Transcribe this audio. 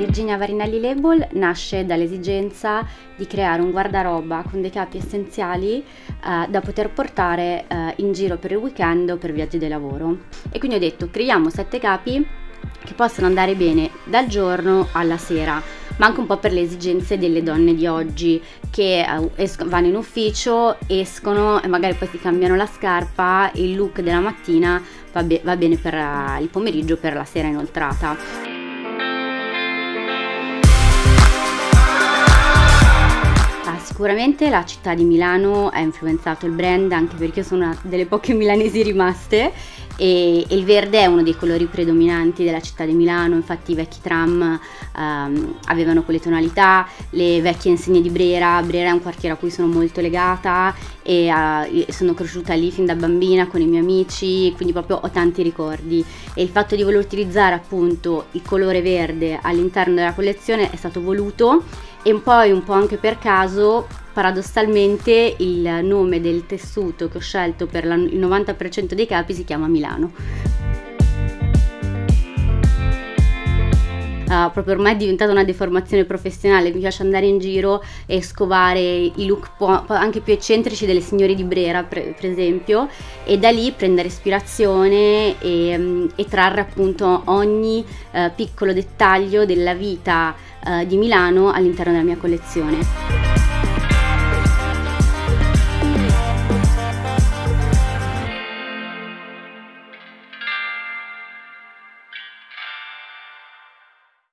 Virginia Varinelli Label nasce dall'esigenza di creare un guardaroba con dei capi essenziali da poter portare in giro per il weekend o per viaggi di lavoro. E quindi ho detto, creiamo 7 capi che possono andare bene dal giorno alla sera, ma anche un po' per le esigenze delle donne di oggi che vanno in ufficio, escono e magari poi si cambiano la scarpa e il look della mattina va bene per il pomeriggio, per la sera inoltrata. Sicuramente la città di Milano ha influenzato il brand, anche perché io sono una delle poche milanesi rimaste e il verde è uno dei colori predominanti della città di Milano. Infatti i vecchi tram avevano quelle tonalità, le vecchie insegne di Brera è un quartiere a cui sono molto legata e sono cresciuta lì fin da bambina con i miei amici, quindi proprio ho tanti ricordi, e il fatto di voler utilizzare appunto il colore verde all'interno della collezione è stato voluto. E poi un po' anche per caso, paradossalmente, il nome del tessuto che ho scelto per il 90% dei capi si chiama Milano. Proprio ormai è diventata una deformazione professionale, mi piace andare in giro e scovare i look anche più eccentrici delle signore di Brera per esempio, e da lì prendere ispirazione e trarre appunto ogni piccolo dettaglio della vita di Milano all'interno della mia collezione.